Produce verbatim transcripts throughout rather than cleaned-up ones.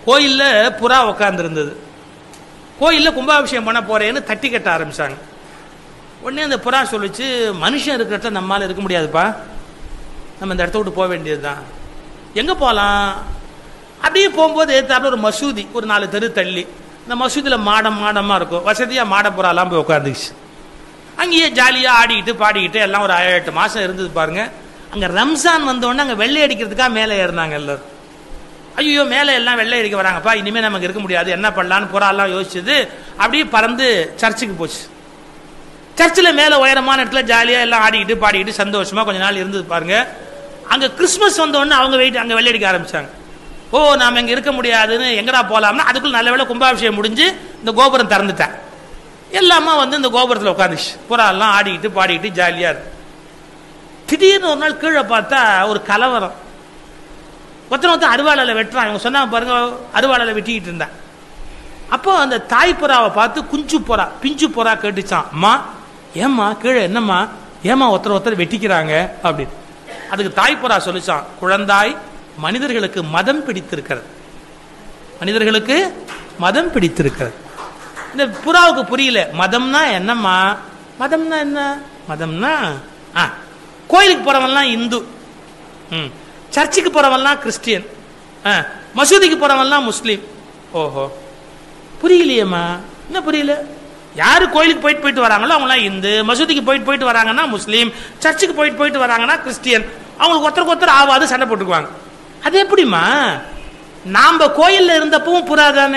கோயிலில் புறா உட்காந்துருந்தது. கோயிலில் கும்பாபிஷேகம் பண்ண போறேன்னு தட்டி கட்ட ஆரம்பிச்சாங்க. உடனே அந்த புறா சொல்லிச்சு, மனுஷன் இருக்கிற இடத்துல நம்மளால இருக்க முடியாதுப்பா, நம்ம இந்த இடத்த விட்டு போக வேண்டியது தான். எங்கே போகலாம்? அப்படியே போகும்போது ஏற்றாப்புல ஒரு மசூதி, ஒரு நாலு தெரு தள்ளி. இந்த மசூதியில் மாடம் மாடமாக இருக்கும், வசதியாக மாடப்புறாலாம் போய் உட்காந்துச்சு. அங்கேயே ஜாலியாக ஆடிக்கிட்டு பாடிக்கிட்டு எல்லாம் ஒரு ஏழு எட்டு மாதம் இருந்தது பாருங்க. அங்கே ரம்ஜான் வந்தோடனே அங்கே வெள்ளை அடிக்கிறதுக்காக மேலே ஏறினாங்க எல்லாரும். ஐயோ மேலே எல்லாம் வெள்ளை அடிக்க வராங்கப்பா, இனிமேல் நமக்கு இருக்க முடியாது, என்ன பண்ணலான்னு புறாலாம் யோசிச்சது. அப்படியே பறந்து சர்ச்சுக்கு போச்சு. சர்ச்சில் மேலே உயரமான இடத்துல ஜாலியாக எல்லாம் ஆடிக்கிட்டு பாடிக்கிட்டு சந்தோஷமாக கொஞ்ச நாள் இருந்தது பாருங்க. அங்கே கிறிஸ்மஸ் வந்தோடனே அவங்க வெயிட் அங்கே வெள்ளை அடிக்க ஆரம்பிச்சாங்க. ஓ நாம் இங்கே இருக்க முடியாதுன்னு எங்கடா போகலாம்னா, அதுக்குள்ள நல்ல வேளை கும்பாபிஷேகம் முடிஞ்சு இந்த கோபுரம் திறந்துட்டேன். எல்லாமே வந்து இந்த கோபுரத்தில் உட்காந்துச்சு, புறா எல்லாம் ஆடிக்கிட்டு பாடிக்கிட்டு ஜாலியாக இருக்கு. திடீர்னு ஒரு நாள் கீழே பார்த்தா ஒரு கலவரம். ஒருத்தனை ஒருத்தர் அருவாளையில் வெட்டுறான். இவங்க சொன்னாங்க பாருங்க, அருவாளையில் வெட்டிக்கிட்டு இருந்தேன். அப்போ அந்த தாய் புறாவை பார்த்து குஞ்சு புறா பிஞ்சு புறா கேட்டுச்சான், அம்மா ஏம்மா கீழே என்னம்மா, ஏமா ஒருத்தர் ஒருத்தர் வெட்டிக்கிறாங்க அப்படின்னு. அதுக்கு தாய் புறா சொல்லிச்சான், குழந்தாய், மனிதர்களுக்கு மதம் பிடித்திருக்கிறது, மனிதர்களுக்கு மதம் பிடித்திருக்கிறது. இந்த புறாவுக்கு புரியல, மதம்னா என்னம்மா, மதம்னா என்ன, மதம்னா கோயிலுக்கு போறவன்லாம் இந்து, சர்ச்சுக்கு போறவன்லாம் கிறிஸ்டியன், மசூதிக்கு போறவன்லாம் முஸ்லீம். ஓஹோ புரியலையேம்மா, என்ன புரியல? யாரு கோயிலுக்கு போயிட்டு போயிட்டு வராங்களோ அவங்களாம் இந்து, மசூதிக்கு போயிட்டு போயிட்டு வராங்கன்னா முஸ்லீம், சர்ச்சுக்கு போயிட்டு போயிட்டு வராங்கன்னா கிறிஸ்டியன். அவங்களுக்கு ஒருத்தருக்கு ஒருத்தர் ஆவாது சண்டை போட்டுக்குவாங்க. அது எப்படிமா? நாம கோயில்ல இருந்தப்பவும் புறாதானே,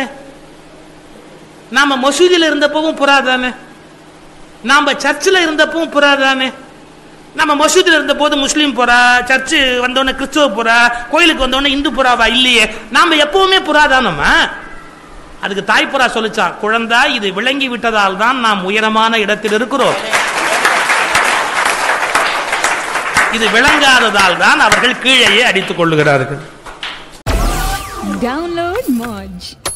நாம மசூதியில் இருந்தப்பவும் புறாதானே, நாம சர்ச்சில் இருந்தப்பவும் புறாதானே. நம்ம மசூதியில் இருந்த போது முஸ்லீம் புறா, சர்ச்சு வந்தோடனே கிறிஸ்துவ புறா, கோயிலுக்கு வந்தோடனே இந்து புறாவா? இல்லையே, நாம எப்பவுமே புறாதானமா. அதுக்கு தாய்ப்புறா சொல்லிச்சான், குழந்தாய், இது விளங்கி விட்டதால் தான் நாம் உயரமான இடத்தில் இருக்கிறோம், இது விளங்காததால் தான் அவர்கள் கீழேயே அடித்துக் கொள்ளுகிறார்கள். Download Moj.